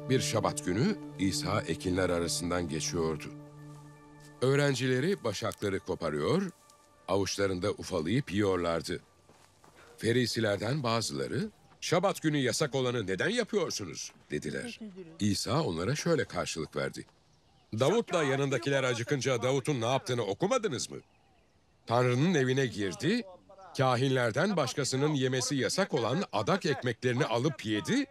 Bir Şabat günü İsa ekinler arasından geçiyordu. Öğrencileri başakları koparıyor, avuçlarında ufalayıp yiyorlardı. Ferisilerden bazıları, "Şabat günü yasak olanı neden yapıyorsunuz?" dediler. İsa onlara şöyle karşılık verdi. "Davut'la yanındakiler acıkınca Davut'un ne yaptığını okumadınız mı? Tanrı'nın evine girdi, kahinlerden başkasının yemesi yasak olan adak ekmeklerini alıp yedi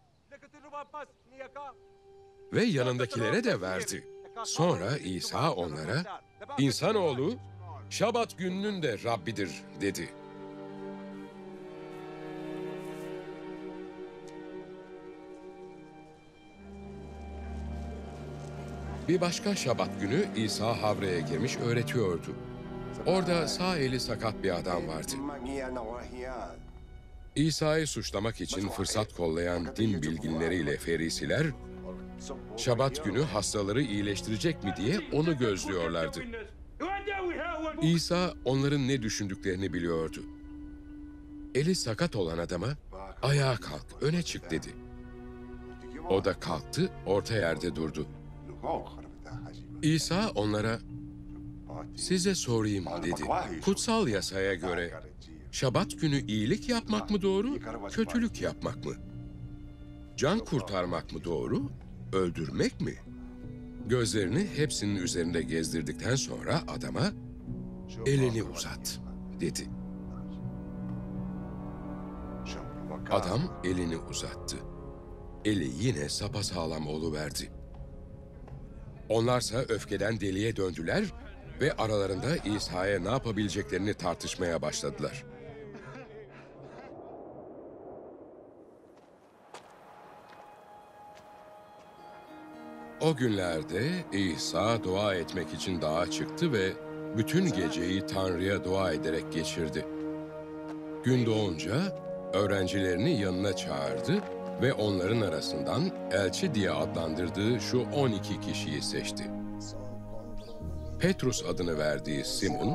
ve yanındakilere de verdi." Sonra İsa onlara, "İnsanoğlu, Şabat gününün de Rabbidir," dedi. Bir başka Şabat günü İsa havraya girmiş öğretiyordu. Orada sağ eli sakat bir adam vardı. İsa'yı suçlamak için fırsat kollayan din bilginleriyle Ferisiler, Şabat günü hastaları iyileştirecek mi diye onu gözlüyorlardı. İsa onların ne düşündüklerini biliyordu. Eli sakat olan adama, "Ayağa kalk, öne çık," dedi. O da kalktı, orta yerde durdu. İsa onlara, "Size sorayım," dedi. "Kutsal yasaya göre Şabat günü iyilik yapmak mı doğru, kötülük yapmak mı? Can kurtarmak mı doğru, öldürmek mi?" Gözlerini hepsinin üzerinde gezdirdikten sonra adama, "Elini uzat," dedi. Adam elini uzattı. Eli yine sapasağlam oluverdi. Onlarsa öfkeden deliye döndüler ve aralarında İsa'ya ne yapabileceklerini tartışmaya başladılar. O günlerde İsa dua etmek için dağa çıktı ve bütün geceyi Tanrı'ya dua ederek geçirdi. Gün doğunca öğrencilerini yanına çağırdı ve onların arasından elçi diye adlandırdığı şu 12 kişiyi seçti. Petrus adını verdiği Simon,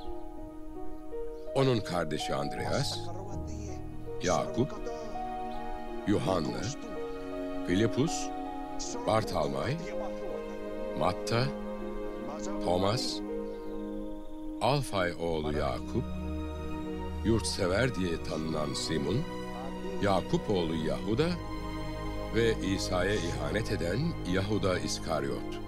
onun kardeşi Andreas, Yakup, Yuhanna, Filipus, Bartalmay, Matta, Thomas, Alfay oğlu Yakup, yurtsever diye tanınan Simon, Yakup oğlu Yahuda ve İsa'ya ihanet eden Yahuda İskaryot.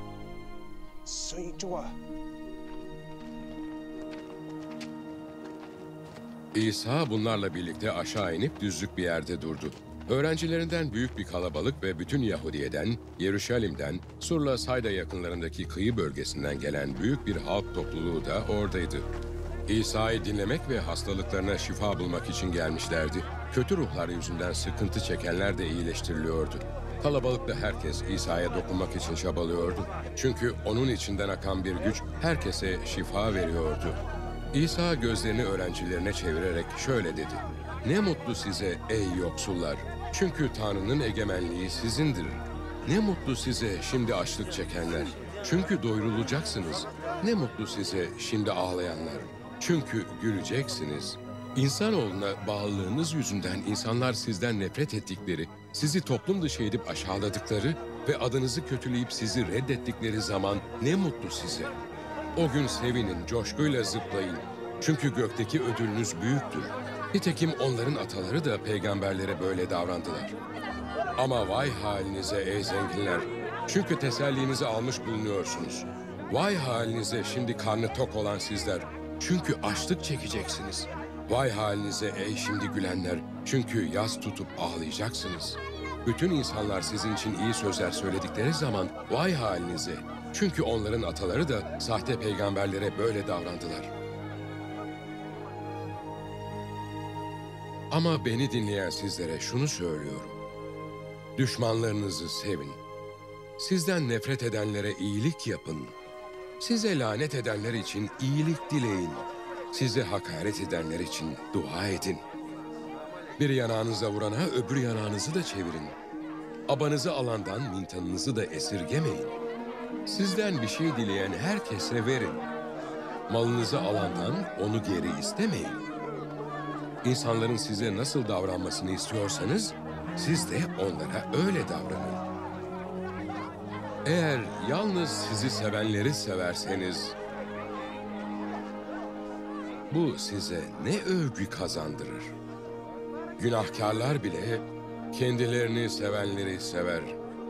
İsa bunlarla birlikte aşağı inip düzlük bir yerde durdu. Öğrencilerinden büyük bir kalabalık ve bütün Yahudiye'den, Yeruşalim'den, Surla Sayda yakınlarındaki kıyı bölgesinden gelen büyük bir halk topluluğu da oradaydı. İsa'yı dinlemek ve hastalıklarına şifa bulmak için gelmişlerdi. Kötü ruhlar yüzünden sıkıntı çekenler de iyileştiriliyordu. Kalabalıkta herkes İsa'ya dokunmak için çabalıyordu. Çünkü onun içinden akan bir güç herkese şifa veriyordu. İsa gözlerini öğrencilerine çevirerek şöyle dedi: "Ne mutlu size ey yoksullar! Çünkü Tanrı'nın egemenliği sizindir. Ne mutlu size şimdi açlık çekenler! Çünkü doyurulacaksınız. Ne mutlu size şimdi ağlayanlar! Çünkü güleceksiniz. İnsanoğluna bağlılığınız yüzünden insanlar sizden nefret ettikleri, sizi toplum dışı edip aşağıladıkları ve adınızı kötüleyip sizi reddettikleri zaman ne mutlu size. O gün sevinin, coşkuyla zıplayın. Çünkü gökteki ödülünüz büyüktür. Nitekim onların ataları da peygamberlere böyle davrandılar. Ama vay halinize ey zenginler! Çünkü tesellinizi almış bulunuyorsunuz. Vay halinize şimdi karnı tok olan sizler! Çünkü açlık çekeceksiniz. Vay halinize ey şimdi gülenler! Çünkü yas tutup ağlayacaksınız. Bütün insanlar sizin için iyi sözler söyledikleri zaman vay halinize! Çünkü onların ataları da sahte peygamberlere böyle davrandılar. Ama beni dinleyen sizlere şunu söylüyorum. Düşmanlarınızı sevin. Sizden nefret edenlere iyilik yapın. Size lanet edenler için iyilik dileyin. Size hakaret edenler için dua edin. Bir yanağınıza vurana öbür yanağınızı da çevirin. Abanızı alandan mintanınızı da esirgemeyin. Sizden bir şey dileyen herkese verin. Malınızı alandan onu geri istemeyin. İnsanların size nasıl davranmasını istiyorsanız siz de onlara öyle davranın. Eğer yalnız sizi sevenleri severseniz, bu size ne övgü kazandırır? Günahkarlar bile kendilerini sevenleri sever.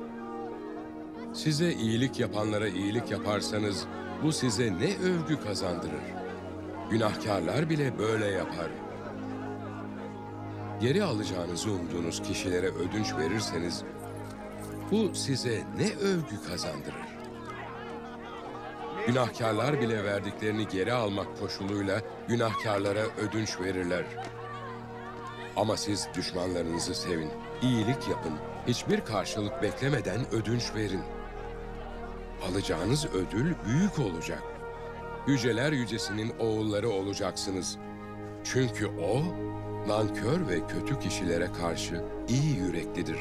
Size iyilik yapanlara iyilik yaparsanız, bu size ne övgü kazandırır? Günahkarlar bile böyle yapar. Geri alacağınızı umduğunuz kişilere ödünç verirseniz, bu size ne övgü kazandırır? Günahkarlar bile verdiklerini geri almak koşuluyla günahkarlara ödünç verirler. Ama siz düşmanlarınızı sevin, iyilik yapın, hiçbir karşılık beklemeden ödünç verin. Alacağınız ödül büyük olacak. Yüceler Yücesi'nin oğulları olacaksınız. Çünkü O, nankör ve kötü kişilere karşı iyi yüreklidir.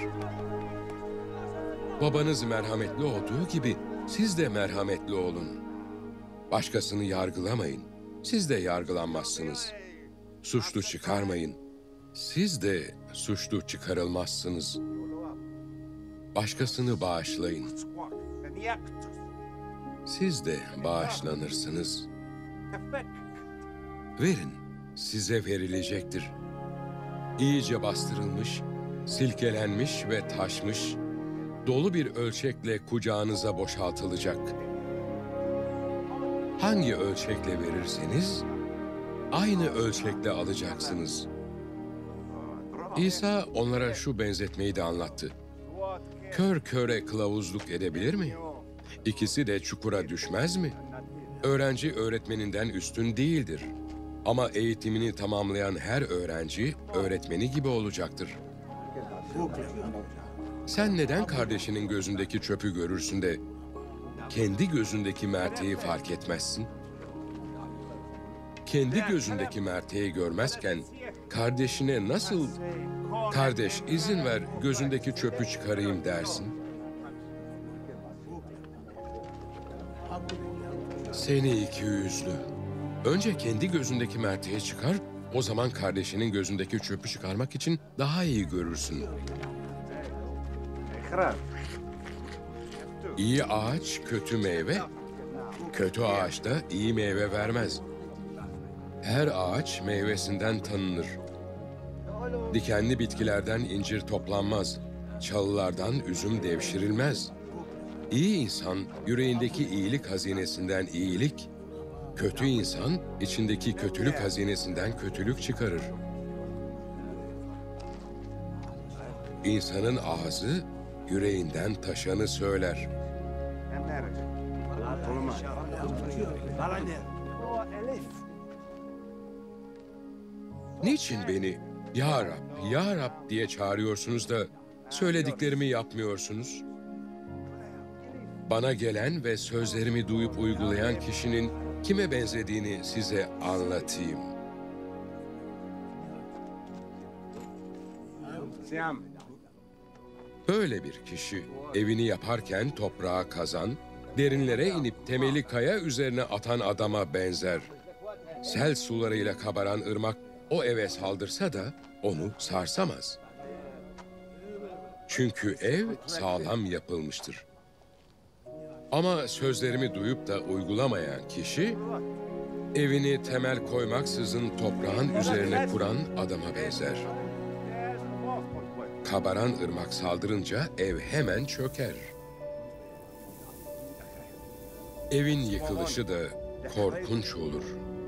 Babanız merhametli olduğu gibi siz de merhametli olun. Başkasını yargılamayın, siz de yargılanmazsınız. Suçlu çıkarmayın, siz de suçlu çıkarılmazsınız. Başkasını bağışlayın, siz de bağışlanırsınız. Verin, size verilecektir. İyice bastırılmış, silkelenmiş ve taşmış, dolu bir ölçekle kucağınıza boşaltılacak. Hangi ölçekle verirseniz, aynı ölçekle alacaksınız. İsa onlara şu benzetmeyi de anlattı. Kör köre kılavuzluk edebilir mi? İkisi de çukura düşmez mi? Öğrenci öğretmeninden üstün değildir. Ama eğitimini tamamlayan her öğrenci öğretmeni gibi olacaktır. Sen neden kardeşinin gözündeki çöpü görürsün de kendi gözündeki merteği fark etmezsin? Kendi gözündeki merteği görmezken kardeşine nasıl "Kardeş izin ver gözündeki çöpü çıkarayım" dersin? Seni ikiyüzlü. Önce kendi gözündeki merteği çıkar, o zaman kardeşinin gözündeki çöpü çıkarmak için daha iyi görürsün. İyi ağaç kötü meyve, kötü ağaç da iyi meyve vermez. Her ağaç meyvesinden tanınır. Dikenli bitkilerden incir toplanmaz, çalılardan üzüm devşirilmez. İyi insan yüreğindeki iyilik hazinesinden iyilik, kötü insan içindeki kötülük hazinesinden kötülük çıkarır. İnsanın ağzı yüreğinden taşanı söyler. Niçin beni "Ya Rab, Ya Rab" diye çağırıyorsunuz da söylediklerimi yapmıyorsunuz? Bana gelen ve sözlerimi duyup uygulayan kişinin kime benzediğini size anlatayım. Böyle bir kişi evini yaparken toprağa kazan, derinlere inip temeli kaya üzerine atan adama benzer. Sel sularıyla kabaran ırmak o eve saldırsa da onu sarsamaz. Çünkü ev sağlam yapılmıştır. Ama sözlerimi duyup da uygulamayan kişi, evini temel koymaksızın toprağın üzerine kuran adama benzer. Kabaran ırmak saldırınca ev hemen çöker. Evin yıkılışı da korkunç olur.